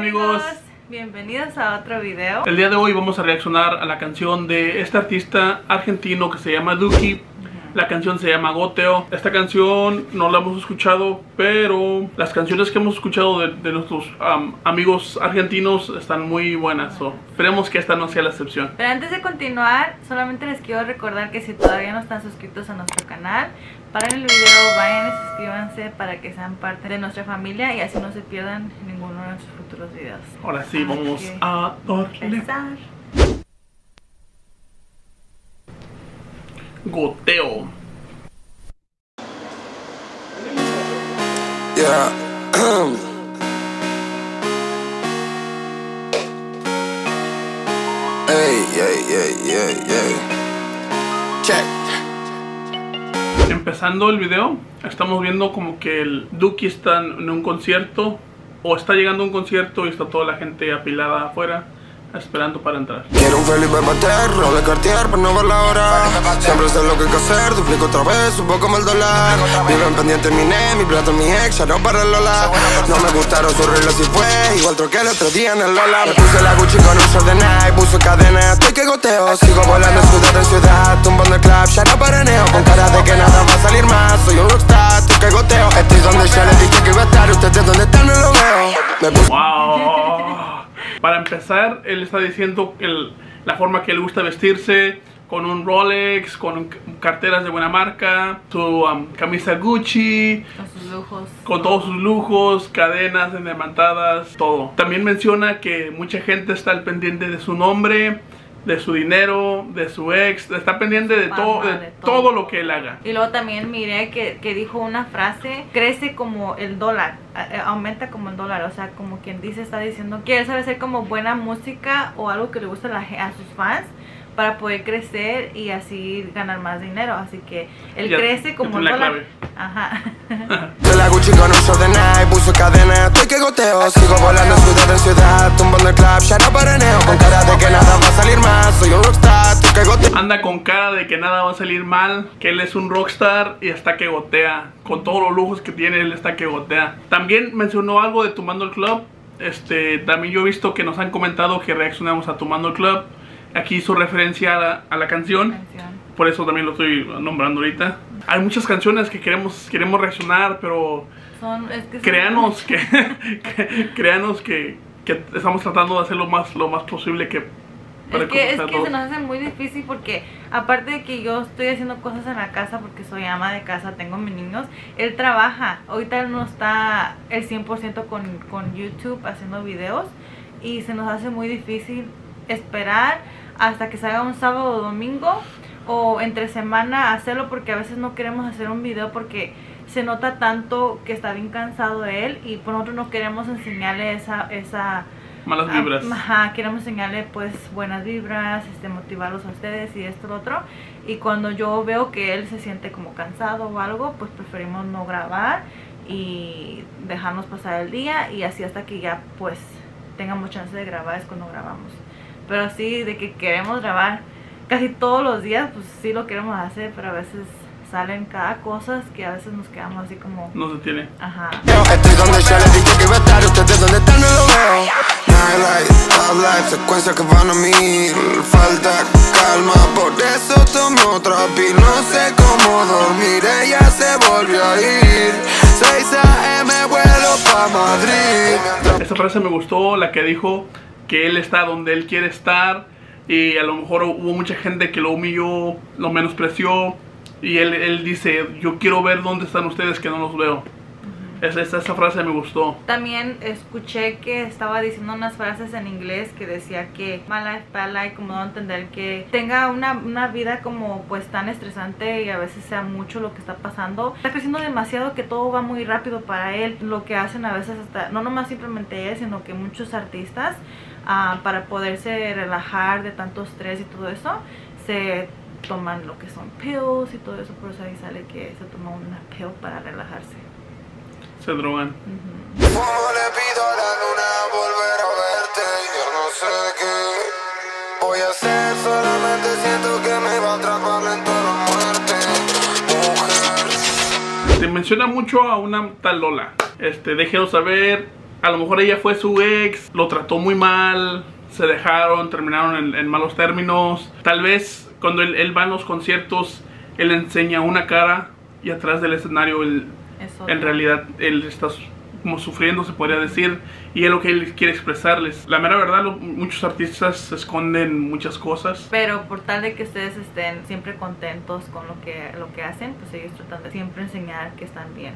amigos, bienvenidos a otro video. El día de hoy vamos a reaccionar a la canción de este artista argentino que se llama Duki. La canción se llama Goteo. Esta canción no la hemos escuchado, pero las canciones que hemos escuchado de nuestros amigos argentinos están muy buenas. Esperemos que esta no sea la excepción. Pero antes de continuar, solamente les quiero recordar que si todavía no están suscritos a nuestro canal, paren el video, vayan y suscríbanse para que sean parte de nuestra familia y así no se pierdan ninguno de nuestros futuros videos. Ahora sí, vamos a empezar. Goteo. Yeah. Check. Empezando el video, estamos viendo como que el Duki está en un concierto, o está llegando a un concierto y está toda la gente apilada afuera esperando para entrar. Quiero un Felipe Pater, roble Cartier, pero no ver la hora. Siempre sé lo que hay que hacer, duplico otra vez, un poco más el dólar. Viven pendiente mi mi plato, mi ex, ya no para el Lola. No me gustaron sus reglas y fue igual troqué el otro día en el Lola. Me puse la Gucci con un short de Nike, puso cadena, estoy que goteo. Sigo volando ciudad en ciudad, tumbando el club, ya no paraneo. Con cara de que nada va a salir más, soy un rockstar, estoy que goteo. Estoy donde ya les dije que iba a estar, ustedes donde están no lo veo. Me puse... Wow. Para empezar, él está diciendo la forma que le gusta vestirse, con un Rolex, con carteras de buena marca, su camisa Gucci, con sus lujos, con todos sus lujos, cadenas endiamantadas, todo. También menciona que mucha gente está al pendiente de su nombre, de su dinero, de su ex, está pendiente de todo lo que él haga. Y luego también miré que dijo una frase: crece como el dólar, aumenta como el dólar. O sea, como quien dice, está diciendo que él sabe hacer como buena música o algo que le gusta a sus fans para poder crecer y así ganar más dinero. Así que él crece como el dólar. Clave. Ajá. La Gucci con un short de Nike, puso cadena, estoy que goteo. Sigo volando ciudad en ciudad, tumbando el club, ya no paraneo. Con cara de que nada va a salir más, soy un rockstar, estoy que goteo. Anda con cara de que nada va a salir mal, que él es un rockstar y está que gotea. Con todos los lujos que tiene, él está que gotea. También mencionó algo de Tumbando el Club. También yo he visto que nos han comentado que reaccionamos a Tumbando el Club. Aquí hizo referencia a la canción. Por eso también lo estoy nombrando ahorita. Hay muchas canciones que queremos reaccionar, pero créanos que estamos tratando de hacer lo más posible que es que se nos hace muy difícil porque aparte de que yo estoy haciendo cosas en la casa porque soy ama de casa, tengo mis niños, él trabaja. Ahorita él no está el 100% con YouTube haciendo videos y se nos hace muy difícil esperar hasta que salga un sábado o domingo o entre semana hacerlo, porque a veces no queremos hacer un video porque se nota tanto que está bien cansado de él y por nosotros no queremos enseñarle esa malas vibras. Queremos enseñarle pues buenas vibras, motivarlos a ustedes y esto, lo otro. Y cuando yo veo que él se siente como cansado o algo, pues preferimos no grabar y dejarnos pasar el día y así hasta que ya pues tengamos chance de grabar es cuando grabamos. Pero así de que queremos grabar casi todos los días, pues sí lo queremos hacer, pero a veces salen cada cosas que a veces nos quedamos así como... No se tiene. Ajá. Estoy donde ya les dije que iba a estar, ustedes donde están no lo veo. Nightlight, top life, secuencias que van a mil. Falta calma, por eso tomé otra pil. No sé cómo dormir, ella se volvió a ir. 6 AM vuelo pa' Madrid. Esa frase me gustó, la que dijo que él está donde él quiere estar. Y a lo mejor hubo mucha gente que lo humilló, lo menospreció. Y él dice, yo quiero ver dónde están ustedes que no los veo. Esa frase me gustó. También escuché que estaba diciendo unas frases en inglés que decía que my life, bad life, como no entender que tenga una vida como pues tan estresante y a veces sea mucho lo que está pasando. Está creciendo demasiado que todo va muy rápido para él. Lo que hacen a veces hasta, no nomás simplemente él, sino que muchos artistas para poderse relajar de tanto estrés y todo eso, se toman lo que son pills y todo eso. Por eso ahí sale que se toma una pill para relajarse. Se drogan. ¿Cómo le pido a la luna volver a verte? Yo no sé qué voy a hacer, solamente siento que me va a atrapar lento la muerte. Mujer. Se menciona mucho a una tal Lola. Déjenos saber A lo mejor ella fue su ex, lo trató muy mal, se dejaron, terminaron en malos términos. Tal vez cuando él va en los conciertos, él enseña una cara y atrás del escenario en realidad él está como sufriendo, se podría decir, y es lo que él quiere expresarles. La mera verdad, muchos artistas esconden muchas cosas. Pero por tal de que ustedes estén siempre contentos con lo que hacen, pues ellos tratan de siempre enseñar que están bien.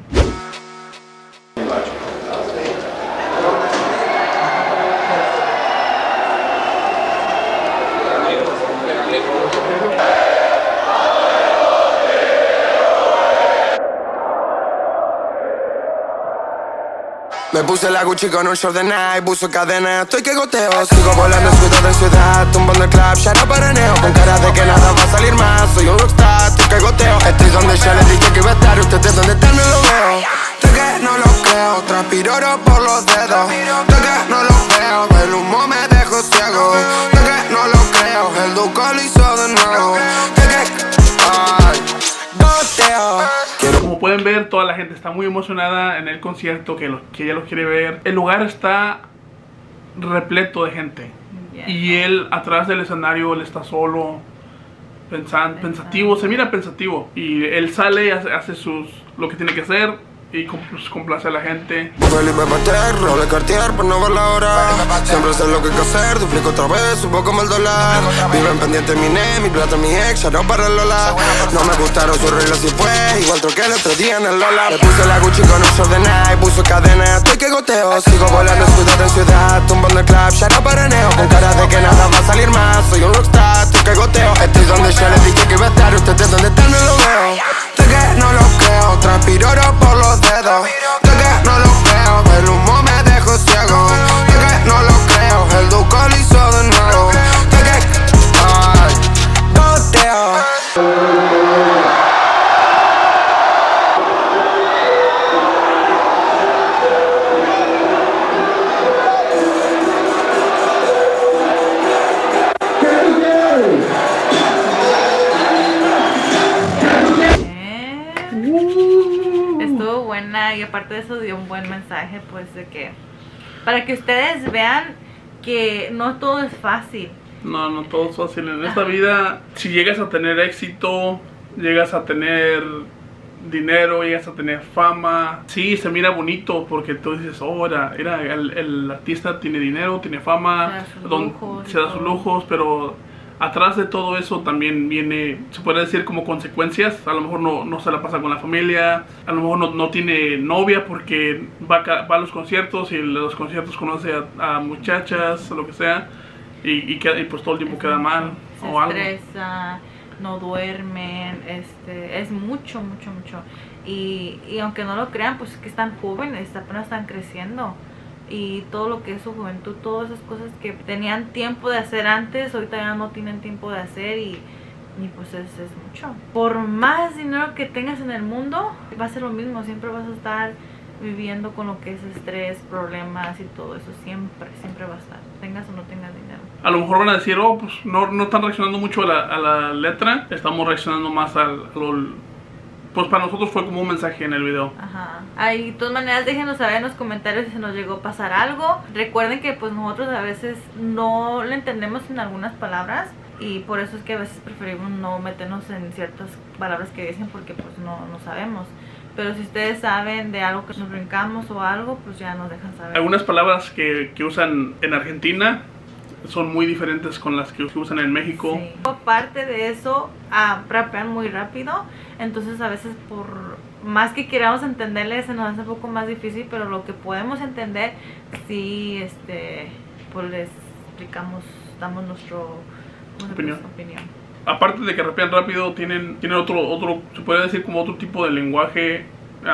Me puse la Gucci con un short de Nike, puso cadena, estoy que goteo. Sigo volando ciudad en ciudad, tumbando el club, shout out para Neo. Con cara de que nada va a salir más, soy un rockstar, estoy que goteo. Estoy donde yo les dije que iba a estar, ustedes donde están no lo veo. Estoy que no lo creo, transpiro oro por los dedos. Estoy que no lo veo, el humo me dejó ciego. Estoy que no lo creo, el Duco lo hizo de nuevo. Estoy que, ay, goteo. Como pueden ver, toda la gente está muy emocionada en el concierto, que ella lo quiere ver. El lugar está repleto de gente. Y él atrás del escenario, él está solo, pensativo, se mira pensativo. Y él sale y hace lo que tiene que hacer y complace a la gente. Felipe Pater, roble Cartier por no ver la hora. Siempre sé lo que hay que hacer, duplico otra vez, subo como el dólar. Viven pendiente mi mi plata, mi ex, ya no para el Lola. No me gustaron sus reglas y fue igual troqué el otro día en el Lola. Le puse la Gucci con un short de Nike, puso cadena, estoy que goteo. Sigo volando ciudad en ciudad, tumbando el club, ya no para Neo. Con cara de que nada va a salir más, soy un rockstar, estoy que goteo. Estoy donde yo les dije que iba a estar, ustedes donde están no lo veo. Estoy que no lo creo, transpiro oro por los dedos. Estoy que no lo creo, el humo me dejó ciego. Estoy que no lo creo, el Duco lo hizo de nuevo. Estoy que, ay, goteo. Estuvo buena y aparte de eso dio un buen mensaje, pues de que para que ustedes vean que no todo es fácil. No todo es fácil en esta vida. Si llegas a tener éxito, llegas a tener dinero, llegas a tener fama, sí, se mira bonito porque tú dices, oh, el artista tiene dinero, tiene fama, se da sus lujos, pero atrás de todo eso también viene, se puede decir, como consecuencias. A lo mejor no se la pasa con la familia, a lo mejor no tiene novia porque va a los conciertos y en los conciertos conoce a muchachas o lo que sea y pues todo el tiempo queda mal o algo. Se estresa, no duermen, es mucho. Y aunque no lo crean, pues es que están jóvenes, apenas están creciendo. Y todo lo que es su juventud, todas esas cosas que tenían tiempo de hacer antes, ahorita ya no tienen tiempo de hacer y pues es mucho. Por más dinero que tengas en el mundo, va a ser lo mismo, siempre vas a estar viviendo con lo que es estrés, problemas y todo eso, siempre va a estar, tengas o no tengas dinero. A lo mejor van a decir, oh, pues no están reaccionando mucho a la letra, estamos reaccionando más pues para nosotros fue como un mensaje en el video. Ajá. Ahí, de todas maneras, déjenos saber en los comentarios si nos llegó a pasar algo. Recuerden que pues nosotros a veces no le entendemos en algunas palabras y por eso es que a veces preferimos no meternos en ciertas palabras que dicen porque pues no sabemos. Pero si ustedes saben de algo que nos brincamos o algo, pues ya nos dejan saber. Algunas palabras que usan en Argentina son muy diferentes con las que usan en México. Sí. Aparte de eso, rapean muy rápido, entonces a veces por más que queramos entenderles se nos hace un poco más difícil, pero lo que podemos entender, sí, pues les explicamos, damos nuestra opinión. Aparte de que rapean rápido, tienen otro, se puede decir como otro tipo de lenguaje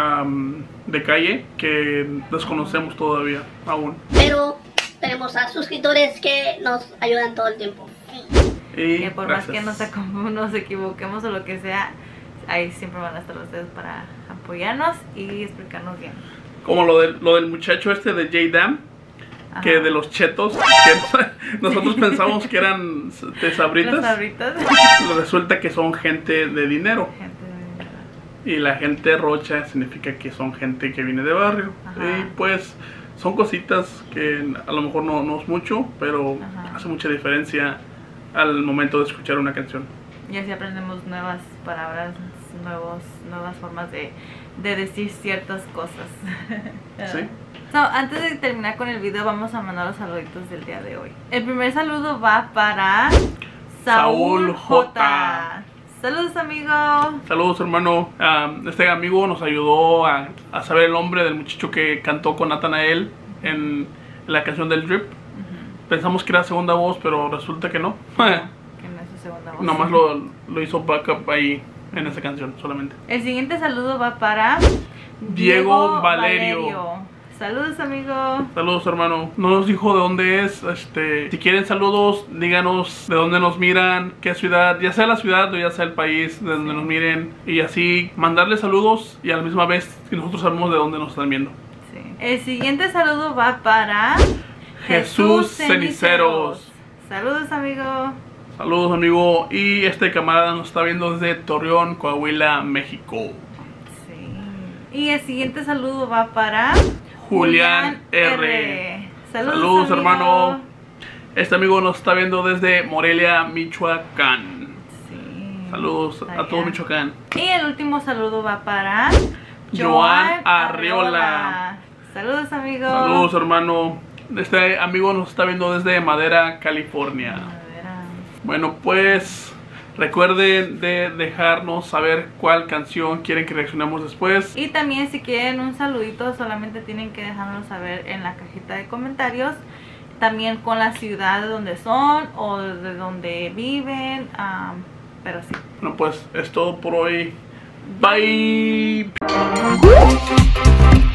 de calle que desconocemos todavía aún. Pero tenemos a suscriptores que nos ayudan todo el tiempo. Y que por gracias. más que nos equivoquemos o lo que sea, ahí siempre van a estar ustedes para apoyarnos y explicarnos bien. Como lo del muchacho de J-Dam, que de los chetos, que nosotros pensamos que eran de sabritas. Resulta que son gente de dinero. Y la gente rocha significa que son gente que viene de barrio. Ajá. Y pues son cositas que a lo mejor no es mucho, pero Ajá. hace mucha diferencia al momento de escuchar una canción. Y así aprendemos nuevas palabras, nuevas formas de decir ciertas cosas. ¿Sí? So, antes de terminar con el video, vamos a mandar los saluditos del día de hoy. El primer saludo va para Saúl J. Saludos, amigo. Saludos, hermano. Este amigo nos ayudó a saber el nombre del muchacho que cantó con Nathanael en la canción del Drip. Pensamos que era segunda voz, pero resulta que no. Que no es su segunda voz. Nomás lo hizo backup ahí en esa canción solamente. El siguiente saludo va para Diego Valerio. Saludos, amigo. Saludos, hermano. No nos dijo de dónde es. Si quieren saludos, díganos de dónde nos miran, qué ciudad, ya sea la ciudad o ya sea el país de donde nos miren. Y así mandarles saludos y a la misma vez que nosotros sabemos de dónde nos están viendo. Sí. El siguiente saludo va para Jesús Ceniceros. Saludos, amigo. Saludos, amigo. Y este camarada nos está viendo desde Torreón, Coahuila, México. Sí. Y el siguiente saludo va para Julián R. Saludos, amigo. hermano. Este amigo nos está viendo desde Morelia, Michoacán. Sí. Saludos a todo Michoacán. Y el último saludo va para Joan Arriola. Saludos, amigo. Saludos, hermano. Este amigo nos está viendo desde Madera, California. Bueno, pues recuerden de dejarnos saber cuál canción quieren que reaccionemos después. Y también si quieren un saludito, solamente tienen que dejarnos saber en la cajita de comentarios. También con la ciudad de donde son o de donde viven. Pero sí. Bueno, pues es todo por hoy. Bye.